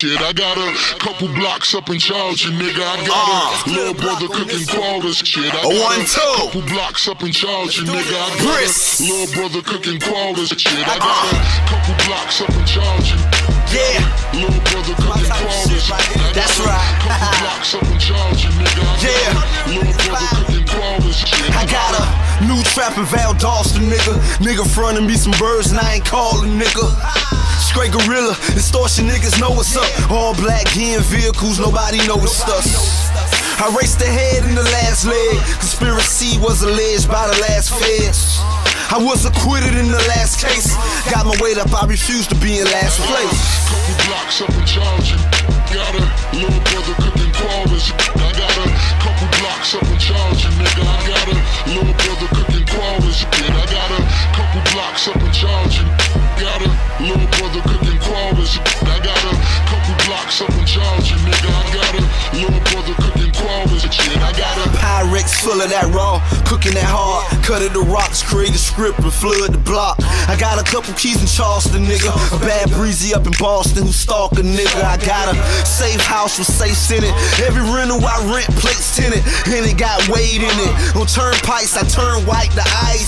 Shit, I got a couple blocks up in Charles, nigga. I got a little brother cooking quarters. Shit, I got a couple blocks up in Charles, nigga. I got a little brother cooking quarters. Shit, I got a couple blocks up in Charles. Yeah, little brother cooking quarters. That's right. Couple blocks up in Charles, nigga. Yeah, little brother cooking quarters. I got a new trap in Val Dawson, nigga. Nigga frontin' me some birds and I ain't callin', nigga. Straight gorilla, extortion niggas know what's up. All black in vehicles, nobody know it's us. I raced ahead in the last leg. Conspiracy was alleged by the last feds. I was acquitted in the last case. Got my weight up, I refuse to be in last place. Couple blocks up in Charleston. Got a little brother cooking quarters. I got a couple blocks up in Charleston, nigga. I got a little brother cooking quarters. I got a couple blocks up in Charleston. Got a little brother cooking quarters. I got a couple blocks up in Charleston, nigga. I got a little brother cooking quarters. I got a Pyrex full of that raw, cooking that hard. Cut it to rocks, create a script and flood the block. I got a couple keys in Charleston, nigga. A bad breezy up in Boston who stalk a nigga. I got a safe house with safes in it. Every rental I rent plates in it, and it got weight in it. On turnpikes I turn white to ice.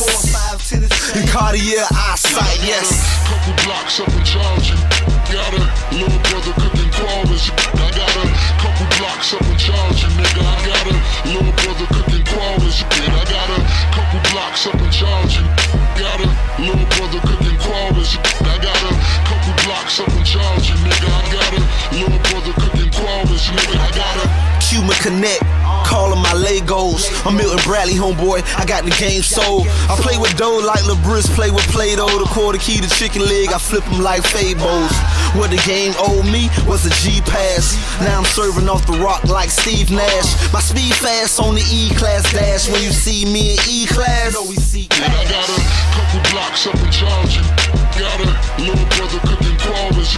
In Cartier eyesight, yes. Couple blocks up in Charleston. Got a little brother cooking quarters. I got a couple blocks up in Charleston, nigga. I got a little brother cooking quarters. I got a couple blocks up in Charleston. Got a little brother cooking quarters. I got a couple blocks up in Charleston, nigga. I got a little brother cooking quarters, nigga. I got a Cuban Connect, callin' my Legos. I'm Milton Bradley, homeboy, I got the game sold. I play with dough like LeBris play with Play-Doh. The quarter key to chicken leg, I flip them like Fabos. What the game owed me was a G-Pass. Now I'm serving off the rock like Steve Nash. My speed fast on the E-Class dash. When you see me in E-Class, I got a couple blocks up in Charleston. Got a little brother cooking quarters.